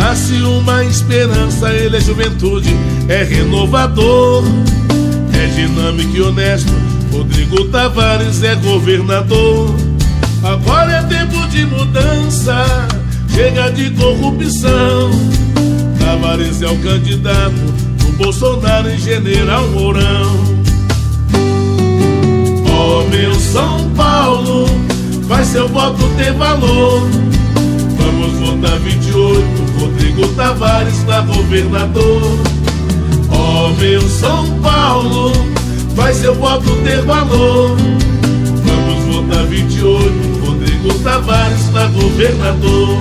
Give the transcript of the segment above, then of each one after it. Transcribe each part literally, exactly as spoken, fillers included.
Renasce uma esperança, ele é juventude, é renovador, é dinâmico e honesto. Rodrigo Tavares é governador. Agora é tempo de mudança, chega de corrupção. Tavares é o candidato do Bolsonaro em General Mourão. Ó meu São Paulo, vai seu voto ter valor. Vamos votar vinte e oito, Rodrigo Tavares pra governador. Ó meu São Paulo, vai seu voto ter valor. Vamos votar vinte e oito, Rodrigo Tavares pra governador.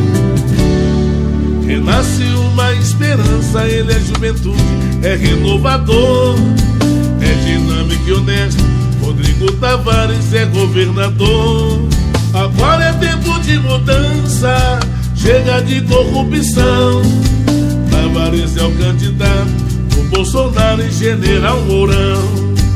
Renasce uma esperança, ele é juventude, é renovador, é dinâmico e honesto. Rodrigo Tavares é governador. Agora é tempo de mudança, chega de corrupção. Tavares é o candidato do Bolsonaro em General Mourão.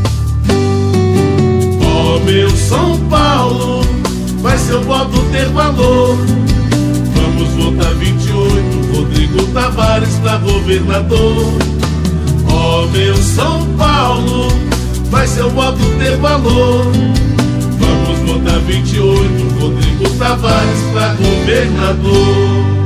Ó meu São Paulo, vai seu voto ter valor. Vamos votar vinte e oito, Rodrigo Tavares pra governador. Ó meu São Paulo, vai seu voto ter valor. Vamos votar vinte e oito, Rodrigo Tavares pra governador.